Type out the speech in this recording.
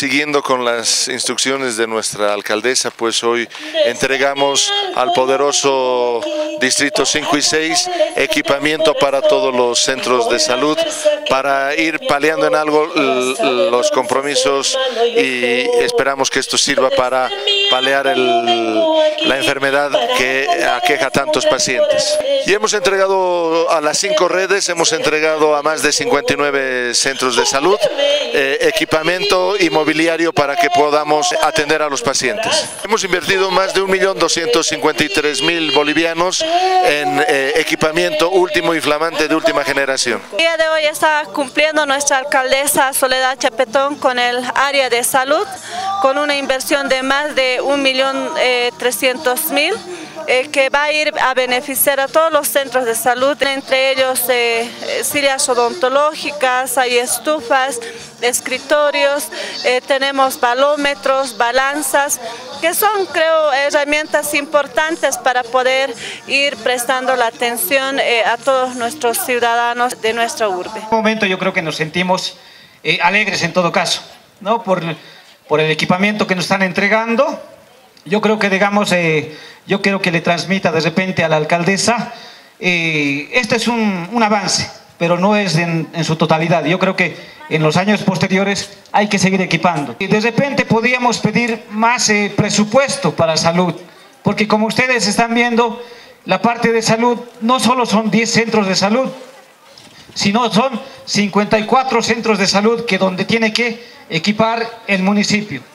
siguiendo con las instrucciones de nuestra alcaldesa, pues hoy entregamos al poderoso Distrito 5 y 6 equipamiento para todos los centros de salud para ir paliando en algo los compromisos, y esperamos que esto sirva para paliar la enfermedad que aqueja a tantos pacientes. Y hemos entregado a las 5 redes, hemos entregado a más de 59 centros de salud equipamiento y mobiliario para que podamos atender a los pacientes. Hemos invertido más de 1.253.000 bolivianos en equipamiento último y flamante de última generación. El día de hoy está cumpliendo nuestra alcaldesa Soledad Chapetón con el área de salud, con una inversión de más de 1.300.000 que va a ir a beneficiar a todos los centros de salud, entre ellos sillas odontológicas, hay estufas, escritorios, tenemos balómetros, balanzas, que son, creo, herramientas importantes para poder ir prestando la atención a todos nuestros ciudadanos de nuestra urbe. En este momento yo creo que nos sentimos alegres en todo caso, ¿no? Por el equipamiento que nos están entregando. Yo creo que, digamos, yo quiero que le transmita de repente a la alcaldesa, este es un avance, pero no es en su totalidad. Yo creo que en los años posteriores hay que seguir equipando. Y de repente podríamos pedir más presupuesto para salud, porque como ustedes están viendo, la parte de salud no solo son 10 centros de salud, sino son 54 centros de salud donde tiene que equipar el municipio.